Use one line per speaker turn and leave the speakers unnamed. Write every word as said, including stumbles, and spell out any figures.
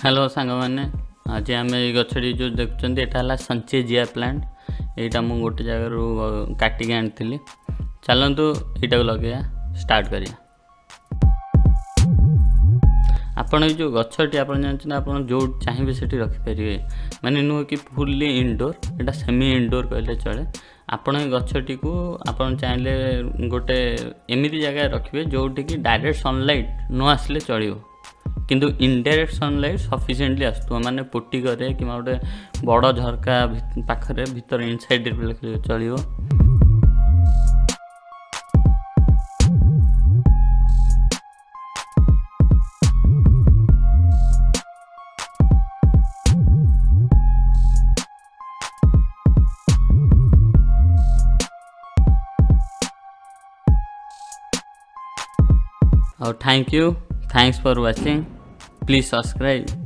Hello सांग मैंने आज आम ये गछटी जो देखुं यहाँ संचेजिया प्लांट यहाँ मुझे गोटे जगार काटिक आनी चलतु यहाँ लगे स्टार्ट करिया। आपण जो गछटी आप जानते आप जो चाहिए से रखिपारे माने नुह कि फुल्ली इनडोर यहाँ सेमी इनडोर कहले चले। आपण गछटी को आप चाहिए गोटे एमती जगह रखिए जोटि कि डायरेक्ट सनलाइट न आसले चलो किंतु इनडायरेक्ट सनलाइट सफिशिएंटली आसुव माने पोटी करे कि गोटे बड़ झरका पाखरे भीतर इनसाइड चलो। और thank you, thanks for watching, please subscribe.